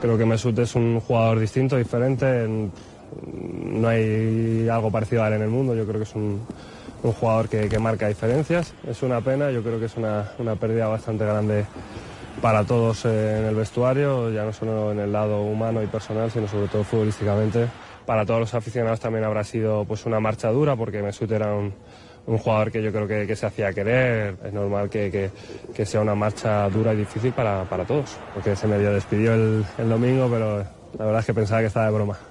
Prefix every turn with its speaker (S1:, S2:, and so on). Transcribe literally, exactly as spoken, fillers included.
S1: Creo que Mesut es un jugador distinto, diferente. No hay algo parecido a él en el mundo. Yo creo que es un, un jugador que, que marca diferencias. Es una pena, yo creo que es una, una pérdida bastante grande para todos en el vestuario, ya no solo en el lado humano y personal, sino sobre todo futbolísticamente. Para todos los aficionados también habrá sido pues una marcha dura, porque Mesut era un, un jugador que yo creo que, que se hacía querer. Es normal que, que, que sea una marcha dura y difícil para, para todos, porque se medio despidió el, el domingo, pero la verdad es que pensaba que estaba de broma.